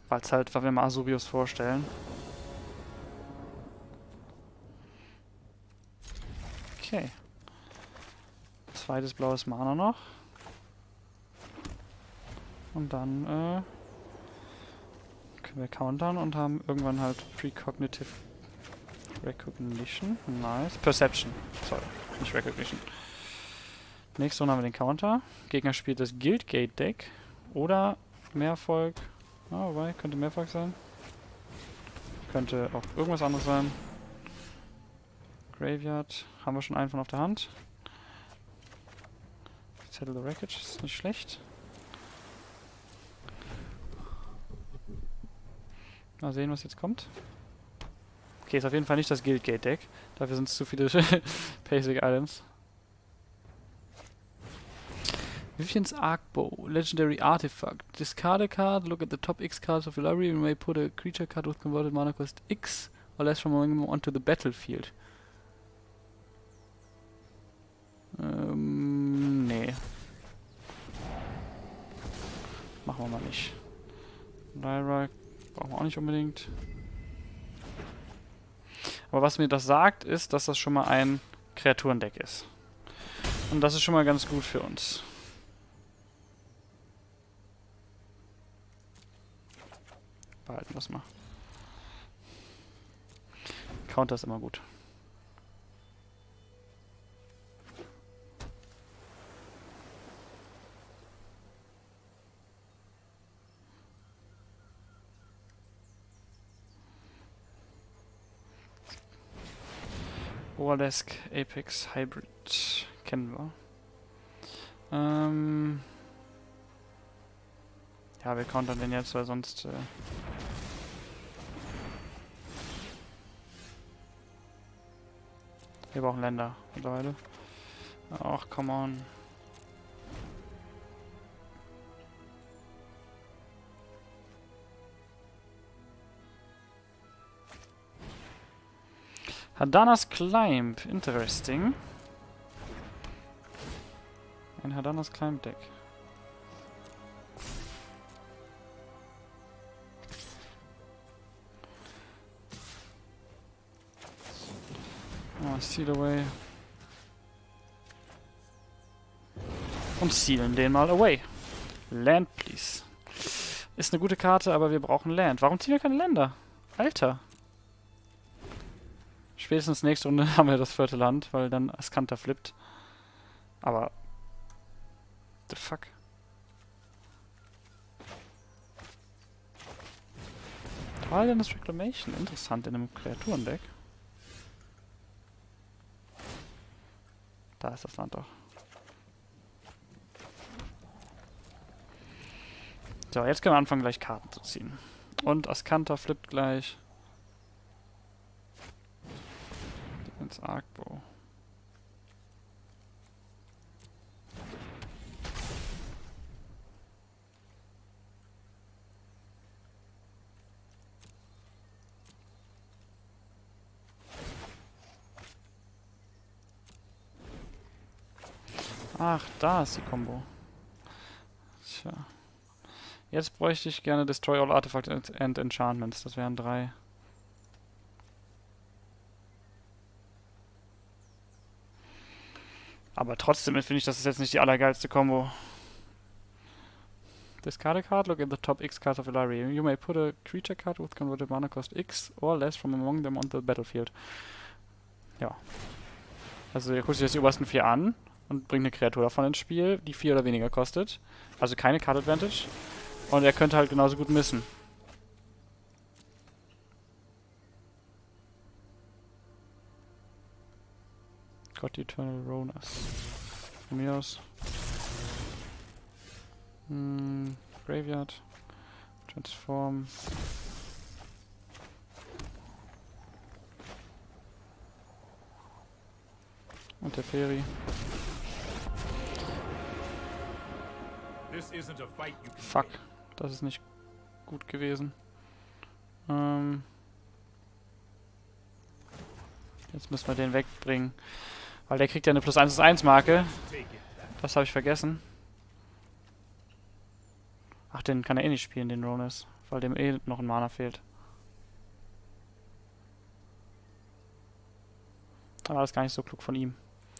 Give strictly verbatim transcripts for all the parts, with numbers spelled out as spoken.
Weil es halt, weil wir mal Azubius vorstellen. Okay. Zweites blaues Mana noch. Und dann äh, können wir countern und haben irgendwann halt Precognitive Recognition. Nice. Perception. Sorry, nicht Recognition. Nächste Runde haben wir den Counter. Gegner spielt das Guildgate Deck. Oder Mehrvolk. Ah, wobei, könnte Mehrvolk sein. Könnte auch irgendwas anderes sein. Graveyard. Haben wir schon einen von auf der Hand. Settle the Wreckage ist nicht schlecht. Mal sehen, was jetzt kommt. Okay, ist auf jeden Fall nicht das Guildgate Deck. Dafür sind es zu viele Basic Items. Vivian's Arcbow, Legendary Artifact. Discard a card, look at the top X cards of your library, you may put a creature card with converted mana cost X or less from among them onto the battlefield. Ähm, nee. Machen wir mal nicht. Lyra brauchen wir auch nicht unbedingt. Aber was mir das sagt, ist, dass das schon mal ein Kreaturendeck ist. Und das ist schon mal ganz gut für uns. Behalten wir es mal. Counter ist immer gut. Orlesk Apex Hybrid kennen wir. Ähm ja, wir countern den jetzt, weil sonst... Äh wir brauchen Länder mittlerweile. Ach, come on. Hadana's Climb, interesting. Ein Hadana's Climb Deck. Oh, Seal Away. Und sealen den mal away. Land, please. Ist eine gute Karte, aber wir brauchen Land. Warum ziehen wir keine Länder? Alter. Spätestens nächste Runde haben wir das vierte Land, weil dann Ascanta flippt. Aber... the fuck? Talian's Reclamation. Interessant in einem Kreaturendeck. Da ist das Land doch. So, jetzt können wir anfangen, gleich Karten zu ziehen. Und Ascanta flippt gleich. Ins Arcbow. Ach, da ist die Combo. Tja. Jetzt bräuchte ich gerne Destroy All Artifacts and Enchantments. Das wären drei. Aber trotzdem finde ich, das ist jetzt nicht die allergeilste Combo. Discard a card, look at the top X cards of your library. You may put a creature card with converted mana cost X or less from among them on the battlefield. Ja. Also ihr guckt sich jetzt die obersten vier an und bringt eine Kreatur davon ins Spiel, die vier oder weniger kostet. Also keine Card Advantage. Und er könnte halt genauso gut missen. God Eternal Ronas. Von mir aus. Hm, Graveyard. Transform. Und der Feri. Fuck, das ist nicht gut gewesen. Ähm Jetzt müssen wir den wegbringen. Weil der kriegt ja eine plus eins plus eins Marke. Das habe ich vergessen. Ach, den kann er eh nicht spielen, den Ronus, weil dem eh noch ein Mana fehlt. Aber das ist gar nicht so klug von ihm.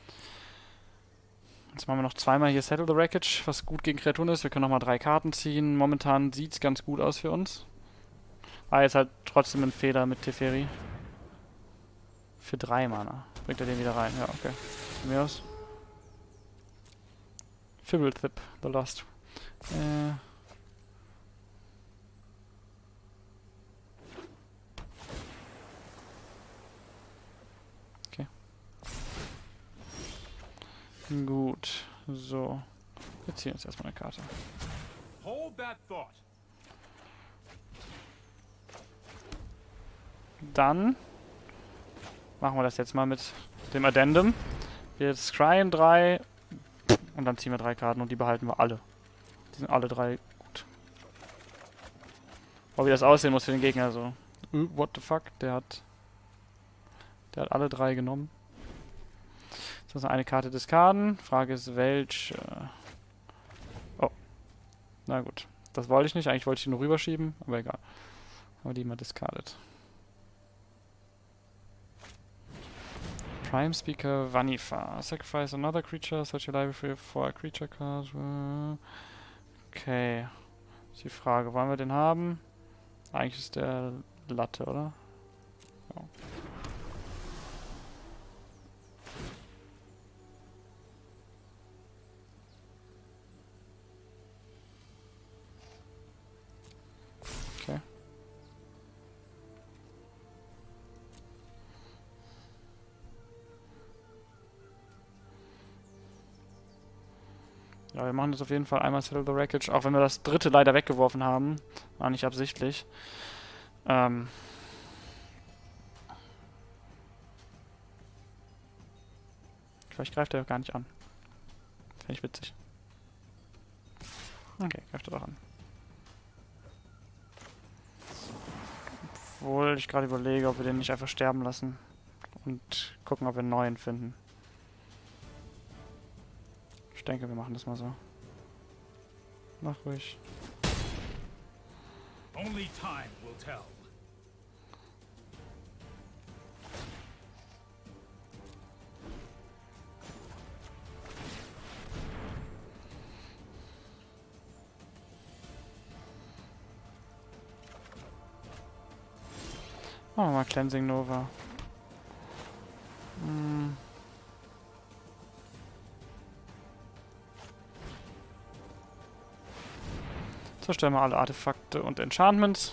Jetzt machen wir noch zweimal hier Settle the Wreckage, was gut gegen Kreaturen ist. Wir können nochmal drei Karten ziehen. Momentan sieht es ganz gut aus für uns. Ah, jetzt halt trotzdem ein Fehler mit Teferi. Für drei Mana. Bringt er den wieder rein? Ja, okay. Von mir aus. Fibblethip, The Lost. Äh. Okay. Gut. So. Wir ziehen jetzt erstmal eine Karte. Hold that thought. Dann machen wir das jetzt mal mit dem Addendum. Wir scryen drei und dann ziehen wir drei Karten und die behalten wir alle. Die sind alle drei gut. Aber wie das aussehen muss für den Gegner, so. Uh, what the fuck? Der hat. Der hat alle drei genommen. Das ist eine Karte diskarden. Frage ist, welche. Oh. Na gut. Das wollte ich nicht. Eigentlich wollte ich die nur rüberschieben, aber egal. Aber die mal discardet. Prime Speaker Vanifa. Sacrifice another creature, search your library for a creature card. Okay. Ist die Frage, wollen wir den haben? Eigentlich ist der Latte, oder? Ja. Okay. Ja, wir machen das auf jeden Fall einmal Settle the Wreckage, auch wenn wir das dritte leider weggeworfen haben. War nicht absichtlich. Ähm. Vielleicht greift er gar nicht an. Finde ich witzig. Okay, greift er doch an. Obwohl ich gerade überlege, ob wir den nicht einfach sterben lassen. Und gucken, ob wir einen neuen finden. Ich denke, wir machen das mal so. Mach ruhig. Only time will tell. Machen wir mal Cleansing Nova. Hm. Zerstören wir alle Artefakte und Enchantments.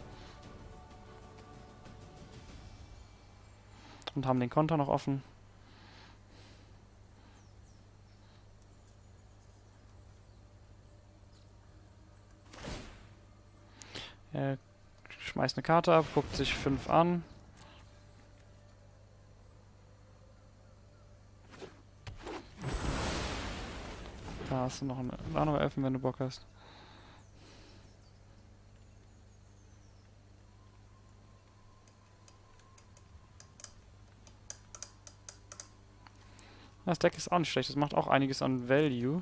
Und haben den Konter noch offen. Er schmeißt eine Karte ab, guckt sich fünf an. Da hast du noch eine Nano-Elfen, wenn du Bock hast. Das Deck ist auch nicht schlecht, das macht auch einiges an Value.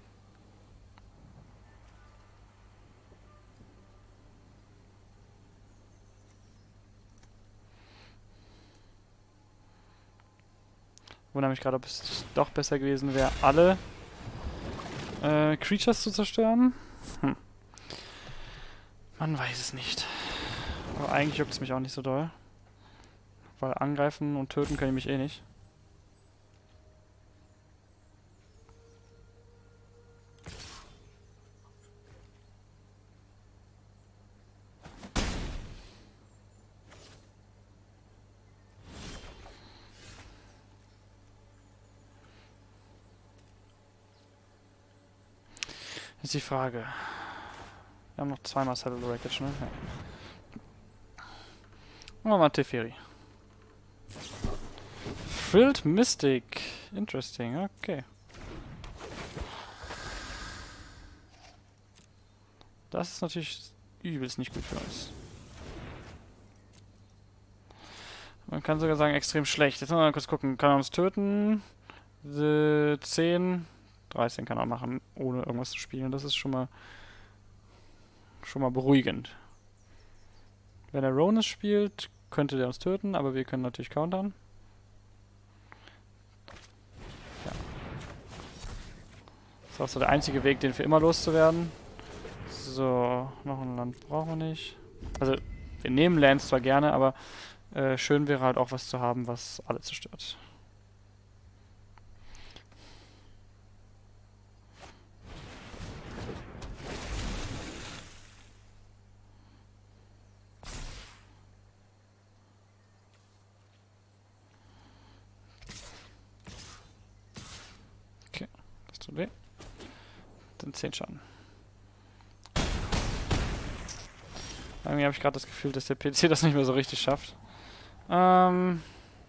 Wundere mich gerade, ob es doch besser gewesen wäre, alle äh, Creatures zu zerstören. Hm. Man weiß es nicht. Aber eigentlich juckt es mich auch nicht so doll. Weil angreifen und töten kann ich mich eh nicht. Jetzt die Frage. Wir haben noch zweimal Settle the Wreckage, ne? Ja. Machen wir mal Teferi. Frilled Mystic. Interesting, okay. Das ist natürlich übelst nicht gut für uns. Man kann sogar sagen, extrem schlecht. Jetzt mal kurz gucken. Kann er uns töten? zehn, dreizehn kann er machen, ohne irgendwas zu spielen. Das ist schon mal schon mal beruhigend. Wenn er Ronus spielt, könnte der uns töten, aber wir können natürlich countern. Ja. Das ist auch so der einzige Weg, den für immer loszuwerden. So, noch ein Land brauchen wir nicht. Also, wir nehmen Lands zwar gerne, aber äh, schön wäre halt auch was zu haben, was alle zerstört. Okay, das tut weh. Dann zehn Schaden. Irgendwie habe ich gerade das Gefühl, dass der P C das nicht mehr so richtig schafft. Ähm.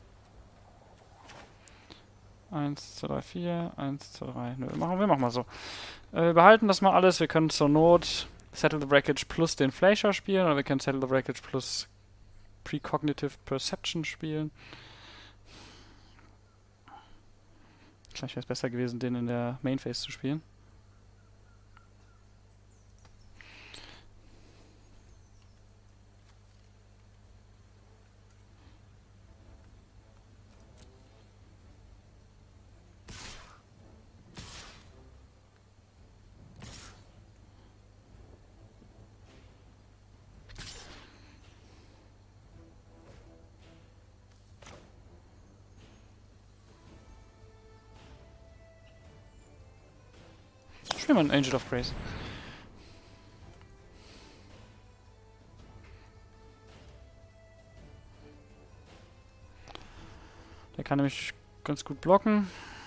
eins, zwei, drei, vier. eins, zwei, drei. Nö, machen wir machen mal so. Äh, wir behalten das mal alles. Wir können zur Not Settle the Wreckage plus den Fleischer spielen. Oder wir können Settle the Wreckage plus Precognitive Perception spielen. Vielleicht wäre es besser gewesen, den in der Main Phase zu spielen. Spielen wir einen Angel of Grace. Der kann nämlich ganz gut blocken.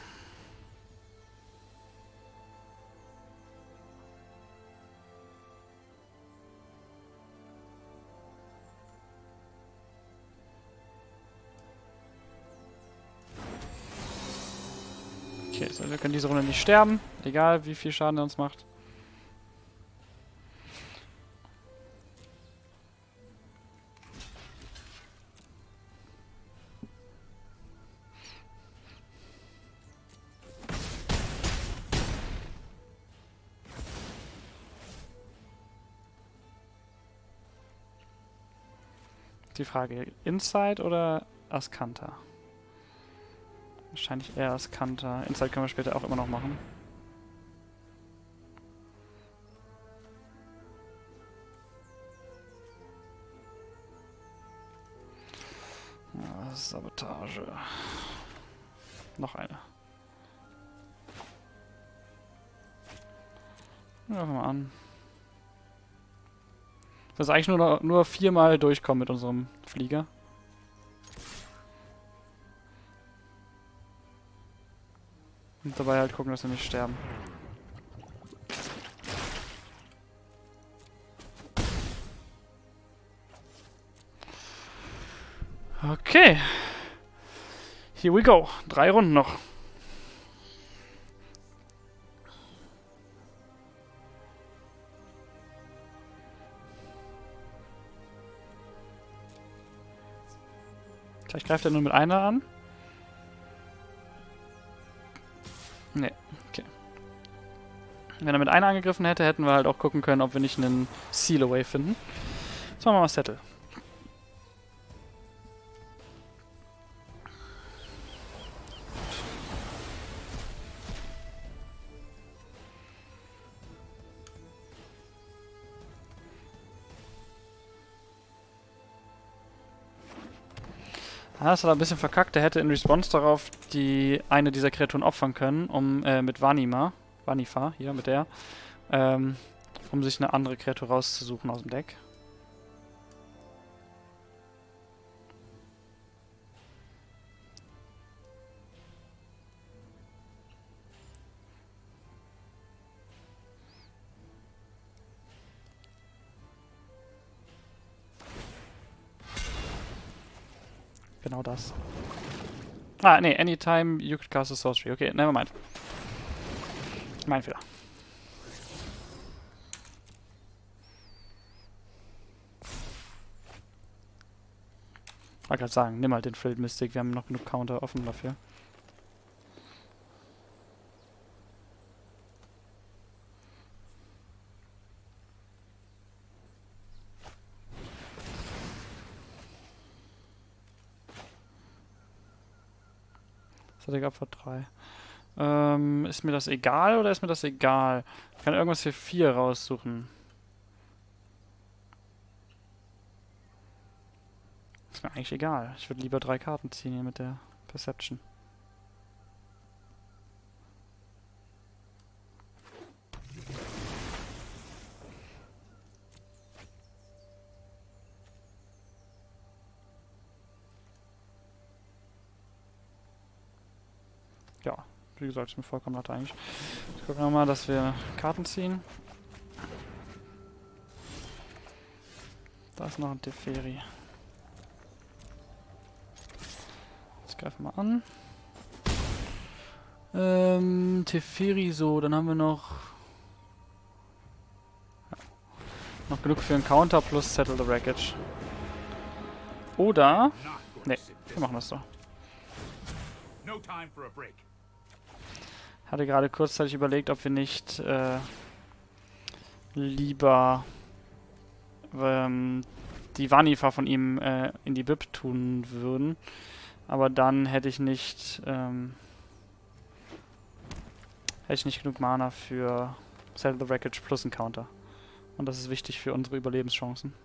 Okay, so wir können diese Runde nicht sterben, egal wie viel Schaden er uns macht. Die Frage, Inside oder Azcanta? Wahrscheinlich eher Azcanta. Inside können wir später auch immer noch machen. Ja, Sabotage. Noch eine. Ja, mal an. Das ist eigentlich nur, noch, nur viermal durchkommen mit unserem Flieger. Und dabei halt gucken, dass wir nicht sterben. Okay. Here we go. Drei Runden noch. Vielleicht greift er nur mit einer an. Nee, okay. Wenn er mit einer angegriffen hätte, hätten wir halt auch gucken können, ob wir nicht einen Seal Away finden. Jetzt machen wir mal Settle. Ah, das hat er ein bisschen verkackt. Er hätte in Response darauf die eine dieser Kreaturen opfern können, um äh, mit Vanima, Vanifa, hier mit der, ähm, um sich eine andere Kreatur rauszusuchen aus dem Deck. Genau das. Ah, nee, anytime you could cast a sorcery. Okay, never mind. Mein Fehler. Ich wollte gerade sagen, nimm halt den Frilled Mystic, wir haben noch genug Counter offen dafür. Static Opfer drei. Ähm, ist mir das egal oder ist mir das egal? Ich kann irgendwas für vier raussuchen. Ist mir eigentlich egal. Ich würde lieber drei Karten ziehen hier mit der Perception. Ja, wie gesagt, ist mir vollkommen latte eigentlich. Ich gucke nochmal, dass wir Karten ziehen. Da ist noch ein Teferi. Jetzt greifen wir an. Ähm, Teferi so, dann haben wir noch... Ja, noch genug für einen Counter plus Settle the Wreckage. Oder... Ne, wir machen das so. No time for a break. Hatte gerade kurzzeitig überlegt, ob wir nicht äh, lieber ähm, die Vanifa von ihm äh, in die B I P tun würden. Aber dann hätte ich nicht ähm, hätte ich nicht genug Mana für Settle the Wreckage plus einen Counter. Und das ist wichtig für unsere Überlebenschancen.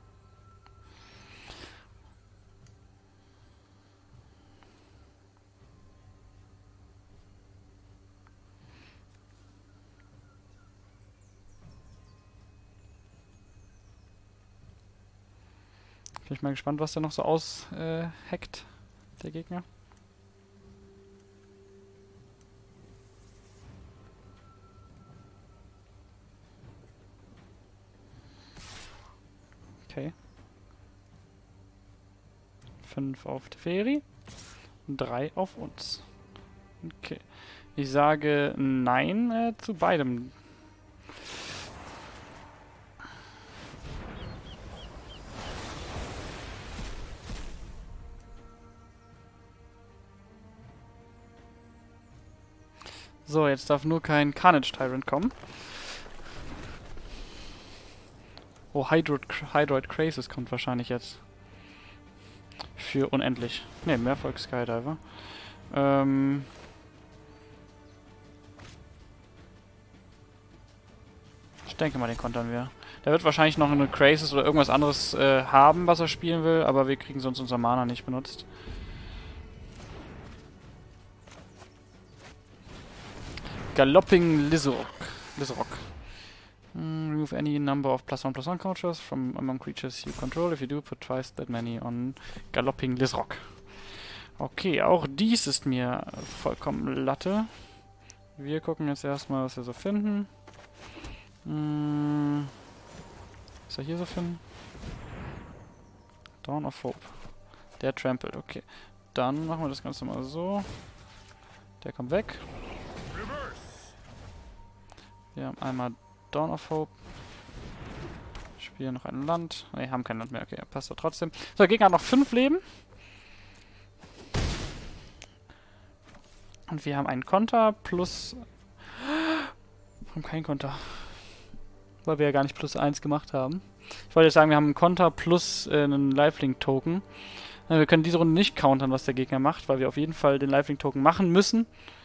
Bin ich mal gespannt, was der noch so aushackt, äh, hackt, der Gegner. Okay. fünf auf Teferi. drei auf uns. Okay. Ich sage Nein äh, zu beidem. So, jetzt darf nur kein Carnage Tyrant kommen. Oh, Hydroid, Hydroid Crazes kommt wahrscheinlich jetzt. Für unendlich. Ne, Mehrvolk Skydiver. Ähm... Ich denke mal, den kontern wir. Der wird wahrscheinlich noch eine Crazes oder irgendwas anderes äh, haben, was er spielen will, aber wir kriegen sonst unser Mana nicht benutzt. Galloping Lizrock. Lizrock. Mm, remove any number of plus one plus one counters from among creatures you control. If you do, put twice that many on Galloping Lizrock. Okay, auch dies ist mir vollkommen Latte. Wir gucken jetzt erstmal, was wir so finden. Mm, was wir hier so finden? Dawn of Hope. Der trampelt, okay. Dann machen wir das Ganze mal so. Der kommt weg. Wir haben einmal Dawn of Hope. Spielen noch ein Land. Ne, haben kein Land mehr. Okay, passt doch trotzdem. So, der Gegner hat noch fünf Leben. Und wir haben einen Konter plus... Warum kein Konter? Weil wir ja gar nicht plus eins gemacht haben. Ich wollte jetzt sagen, wir haben einen Konter plus äh, einen Lifelink-Token. Äh, wir können diese Runde nicht countern, was der Gegner macht, weil wir auf jeden Fall den Lifelink-Token machen müssen.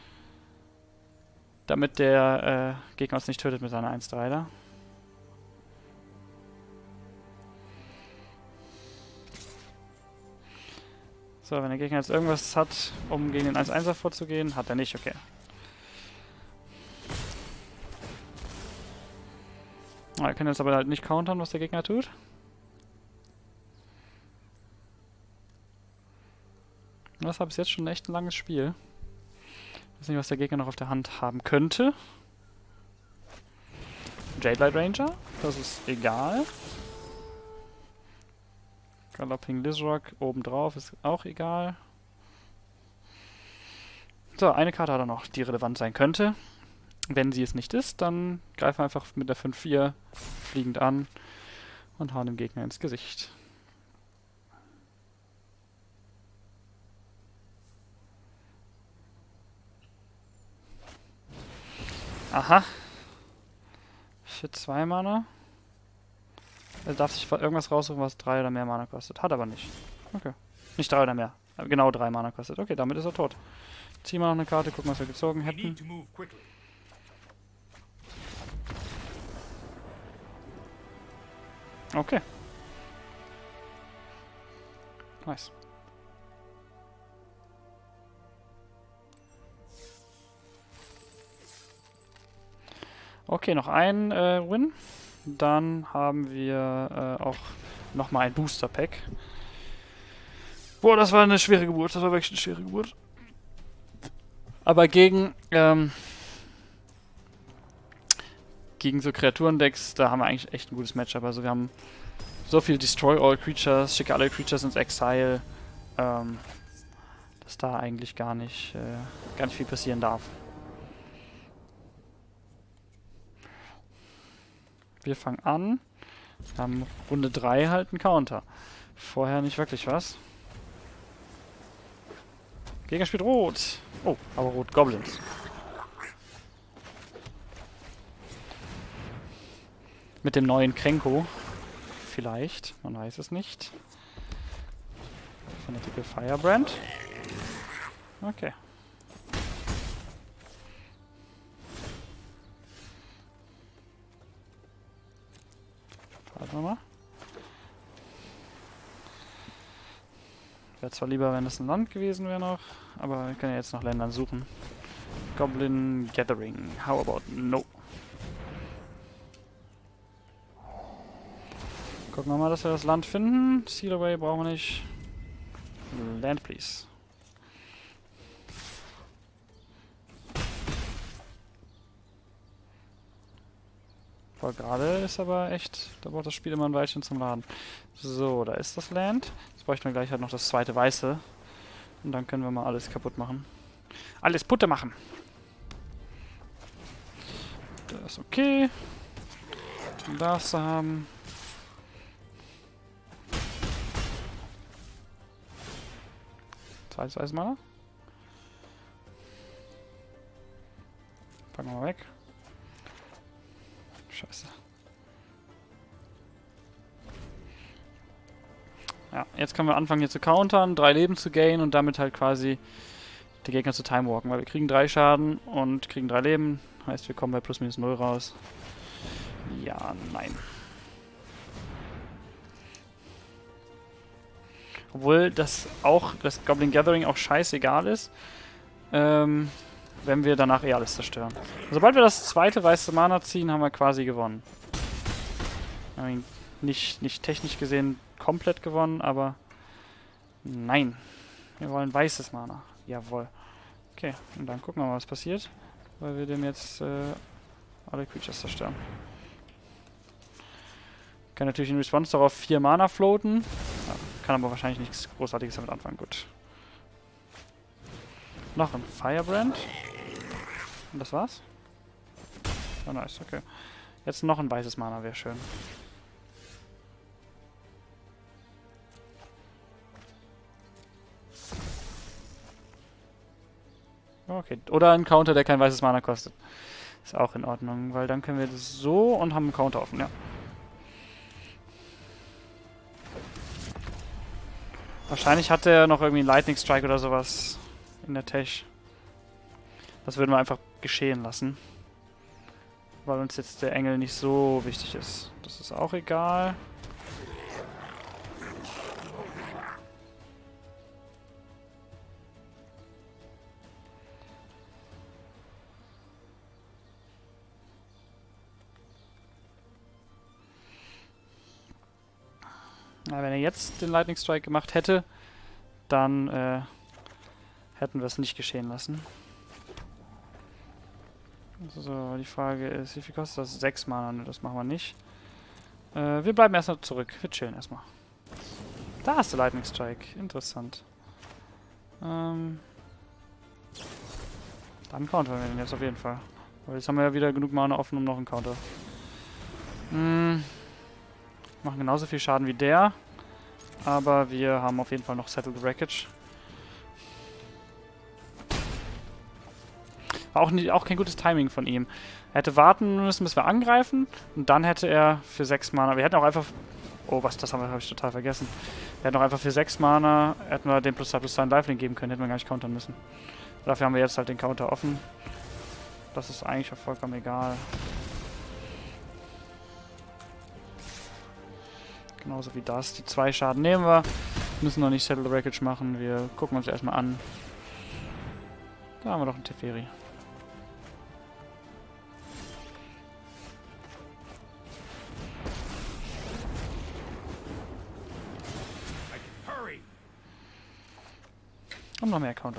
Damit der äh, Gegner uns nicht tötet mit seiner eins drei da. So, wenn der Gegner jetzt irgendwas hat, um gegen den eins einser vorzugehen, hat er nicht, okay. Ah, wir können jetzt aber halt nicht countern, was der Gegner tut. Das war bis jetzt schon echt ein langes Spiel. Ich weiß nicht, was der Gegner noch auf der Hand haben könnte. Jadelight Ranger, das ist egal. Galloping Lizrock obendrauf ist auch egal. So, eine Karte hat er noch, die relevant sein könnte. Wenn sie es nicht ist, dann greifen wir einfach mit der fünf vier fliegend an und hauen dem Gegner ins Gesicht. Aha. Für zwei Mana. Er darf sich irgendwas raussuchen, was drei oder mehr Mana kostet. Hat aber nicht. Okay. Nicht drei oder mehr. Äh, genau drei Mana kostet. Okay, damit ist er tot. Ziehen wir noch eine Karte, gucken, was wir gezogen We hätten. need to move quickly. Okay. Nice. Okay, noch ein äh, Win. Dann haben wir äh, auch nochmal ein Booster Pack. Boah, das war eine schwere Geburt. Das war wirklich eine schwere Geburt. Aber gegen ähm, gegen so Kreaturendecks, da haben wir eigentlich echt ein gutes Matchup. Also wir haben so viel Destroy All Creatures, schicke alle Creatures ins Exile, ähm, dass da eigentlich gar nicht, äh, gar nicht viel passieren darf. Wir fangen an. Wir haben Runde drei halt einen Counter. Vorher nicht wirklich was. Gegner spielt Rot. Oh, aber Rot Goblins. Mit dem neuen Krenko. Vielleicht. Man weiß es nicht. Fanatical Firebrand. Okay. Warten wir mal. Wäre zwar lieber, wenn es ein Land gewesen wäre noch, aber wir können ja jetzt nach Ländern suchen. Goblin Gathering. How about no? Gucken wir mal, dass wir das Land finden. Seal Away brauchen wir nicht. Land, please. Boah, gerade ist aber echt, da braucht das Spiel immer ein Weilchen zum Laden. So, da ist das Land. Jetzt bräuchten wir gleich halt noch das zweite Weiße. Und dann können wir mal alles kaputt machen. Alles Putte machen. Das ist okay. Darfst du haben. Zweites Weißes Mana. Packen wir mal weg. Scheiße. Ja, jetzt können wir anfangen hier zu countern, drei Leben zu gainen und damit halt quasi die Gegner zu timewalken, weil wir kriegen drei Schaden und kriegen drei Leben. Heißt, wir kommen bei plus minus null raus. Ja, nein. Obwohl das auch, das Goblin Gathering auch scheißegal ist, ähm, wenn wir danach eh alles zerstören. Sobald wir das zweite weiße Mana ziehen, haben wir quasi gewonnen. I mean, nicht, nicht technisch gesehen komplett gewonnen, aber nein. Wir wollen weißes Mana. Jawohl. Okay, und dann gucken wir mal, was passiert, weil wir dem jetzt äh, alle Creatures zerstören. Kann natürlich in Response darauf vier Mana floaten, ja, kann aber wahrscheinlich nichts Großartiges damit anfangen. Gut. Noch ein Firebrand. Und das war's? Oh, nice, okay. Jetzt noch ein weißes Mana, wäre schön. Okay, oder ein Counter, der kein weißes Mana kostet. Ist auch in Ordnung, weil dann können wir das so und haben einen Counter offen, ja. Wahrscheinlich hat er noch irgendwie einen Lightning Strike oder sowas in der Tech. Das würden wir einfach geschehen lassen. Weil uns jetzt der Engel nicht so wichtig ist. Das ist auch egal. Na, wenn er jetzt den Lightning Strike gemacht hätte, dann äh, hätten wir es nicht geschehen lassen. So, die Frage ist, wie viel kostet das? sechs Mana, ne, das machen wir nicht. Äh, wir bleiben erstmal zurück. Wir chillen erstmal. Da hast du Lightning Strike. Interessant. Ähm, dann countern wir den jetzt auf jeden Fall. Weil jetzt haben wir ja wieder genug Mana offen, um noch einen Counter. Hm, machen genauso viel Schaden wie der. Aber wir haben auf jeden Fall noch Settled Wreckage. War auch, nicht, auch kein gutes Timing von ihm. Er hätte warten müssen, bis wir angreifen. Und dann hätte er für sechs Mana... Wir hätten auch einfach Oh, was, das haben wir, habe ich total vergessen. Wir hätten noch einfach für sechs Mana, hätten wir den plus zwei plus zwei Lifelink geben können, hätten wir gar nicht countern müssen. Dafür haben wir jetzt halt den Counter offen. Das ist eigentlich auch vollkommen egal. Genauso wie das. Die zwei Schaden nehmen wir. Müssen noch nicht Settle the Wreckage machen. Wir gucken uns erstmal an. Da haben wir doch einen Teferi. Und noch mehr Counter.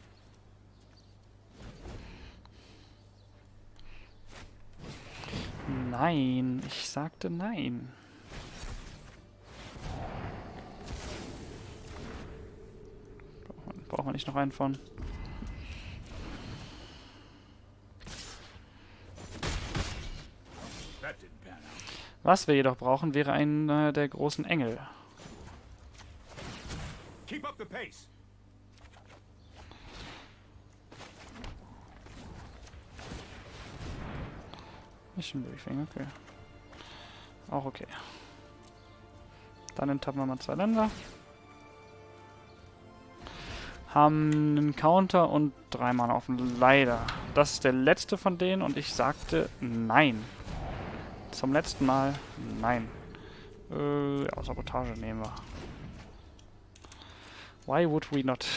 Nein, ich sagte nein. Brauchen wir nicht noch einen von. Was wir jedoch brauchen, wäre einer der großen Engel. Keep up the pace. Mission Briefing, okay. Auch okay. Dann enttappen wir mal zwei Länder. Haben einen Counter und drei Mana offen. Leider. Das ist der letzte von denen und ich sagte nein. Zum letzten Mal nein. Äh, ja, Sabotage nehmen wir. Why would we not?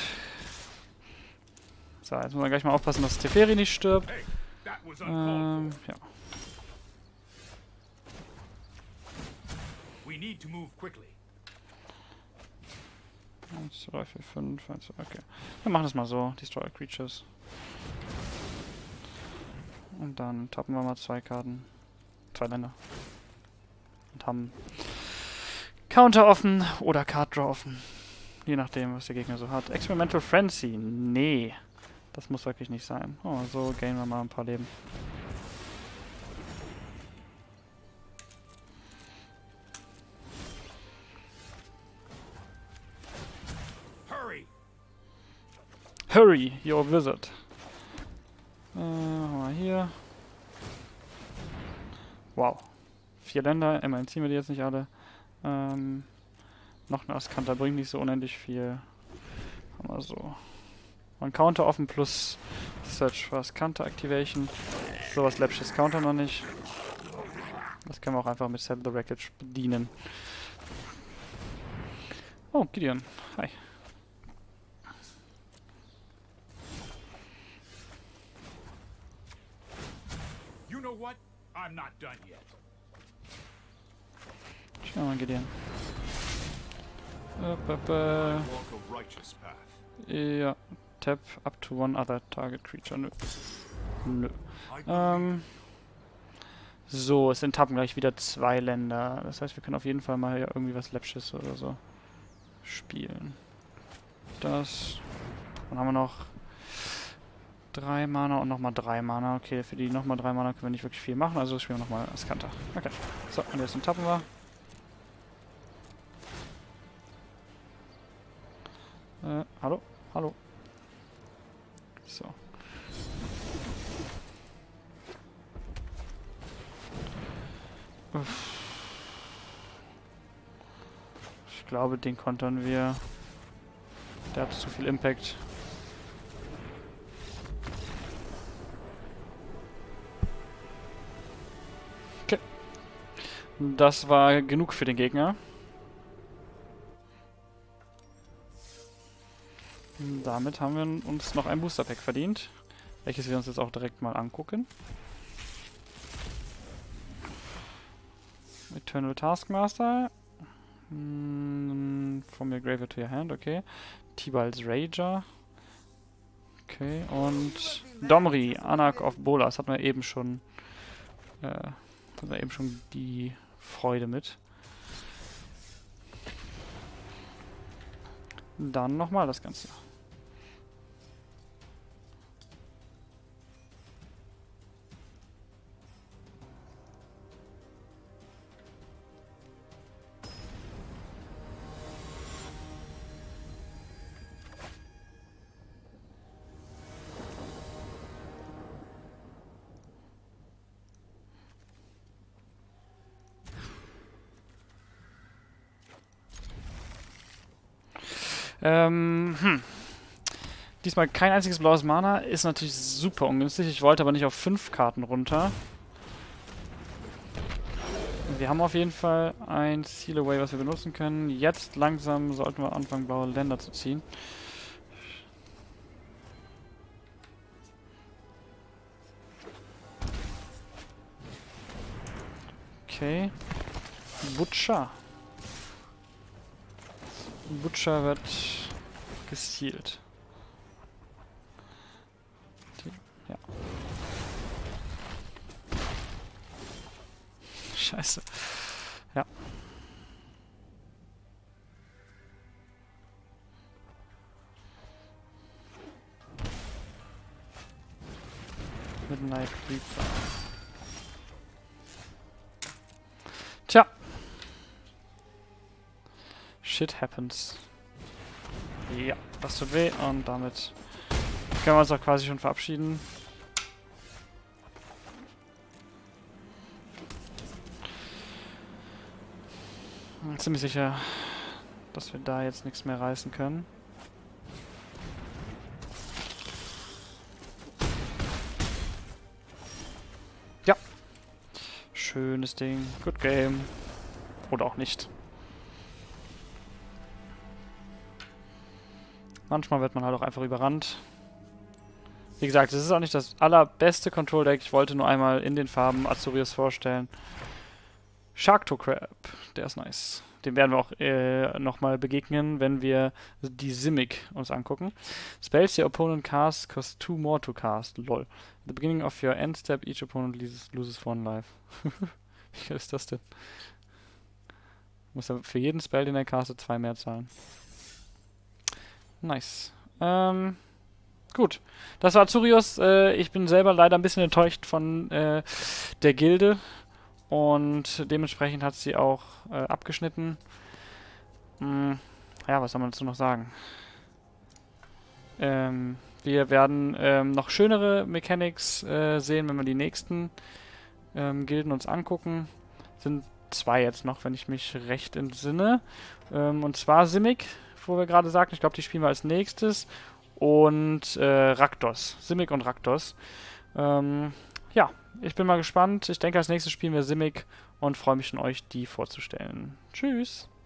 So, jetzt müssen wir gleich mal aufpassen, dass Teferi nicht stirbt. Ähm, ja. We need to move quickly. eins, zwei, vier, fünf, okay. Wir machen das mal so. Destroy Creatures. Und dann tappen wir mal zwei Karten. Zwei Länder. Und haben Counter offen oder Card Draw offen. Je nachdem, was der Gegner so hat. Experimental Frenzy. Nee. Das muss wirklich nicht sein. Oh, so gainen wir mal ein paar Leben. Hurry, your wizard. Äh, haben wir hier. Wow. Vier Länder, immerhin ziehen wir die jetzt nicht alle. Ähm, noch ein Askanter bringt nicht so unendlich viel. Haben wir so. Ein Counter offen plus Search for Askanter Activation. Sowas läppisches Counter noch nicht. Das können wir auch einfach mit Settle the Wreckage bedienen. Oh, Gideon. Hi. You know what? I'm not done yet. Schau mal, Gideon. Up, up, uh, Walk a righteous path. ja, tap up to one other target creature. Nö. Nö. Ähm, so, es enttappen gleich wieder zwei Länder. Das heißt, wir können auf jeden Fall mal ja irgendwie was Läppsches oder so spielen. Das. Dann haben wir noch drei Mana und nochmal drei Mana. Okay, für die nochmal drei Mana können wir nicht wirklich viel machen, also spielen wir nochmal Askanter. Okay. So, und jetzt enttappen wir. Äh, hallo? Hallo? So. Uff. Ich glaube, den kontern wir. Der hat zu viel Impact. Okay. Das war genug für den Gegner. Damit haben wir uns noch ein Booster Pack verdient, welches wir uns jetzt auch direkt mal angucken. Eternal Taskmaster. Hm, from your graveyard to your hand, okay. Tibal's Rager. Okay, und Domri, Anak of Bolas, hatten wir eben schon, äh, hatten wir eben schon die Freude mit. Dann nochmal das Ganze. Ähm, hm. Diesmal kein einziges blaues Mana. Ist natürlich super ungünstig. Ich wollte aber nicht auf fünf Karten runter. Wir haben auf jeden Fall ein Seal Away, was wir benutzen können. Jetzt langsam sollten wir anfangen, blaue Länder zu ziehen. Okay. Butcher. Butcher wird gesealt. Ja. Scheiße. Ja. Midnight Reaper. Tja. Shit happens. Ja, das tut weh und damit können wir uns auch quasi schon verabschieden. Ziemlich sicher, dass wir da jetzt nichts mehr reißen können. Ja. Schönes Ding. Good game. Oder auch nicht. Manchmal wird man halt auch einfach überrannt. Wie gesagt, es ist auch nicht das allerbeste Control-Deck. Ich wollte nur einmal in den Farben Azorius vorstellen. Sharktocrab, der ist nice. Dem werden wir auch äh, nochmal begegnen, wenn wir die Simic uns angucken. Spells your opponent casts cost two more to cast. Lol. At the beginning of your end step, each opponent loses, loses one life. Wie geil ist das denn? Muss er für jeden Spell, den er castet, zwei mehr zahlen. Nice. Ähm, gut. Das war Azorius. Äh, ich bin selber leider ein bisschen enttäuscht von äh, der Gilde. Und dementsprechend hat sie auch äh, abgeschnitten. Hm, ja, was soll man dazu noch sagen? Ähm, wir werden ähm, noch schönere Mechanics äh, sehen, wenn wir die nächsten ähm, Gilden uns angucken. Sind zwei jetzt noch, wenn ich mich recht entsinne. Ähm, und zwar Simic, wo wir gerade sagten. Ich glaube, die spielen wir als nächstes. Und äh, Rakdos. Simic und Rakdos. Ähm, ja, ich bin mal gespannt. Ich denke, als nächstes spielen wir Simic und freue mich schon, euch die vorzustellen. Tschüss!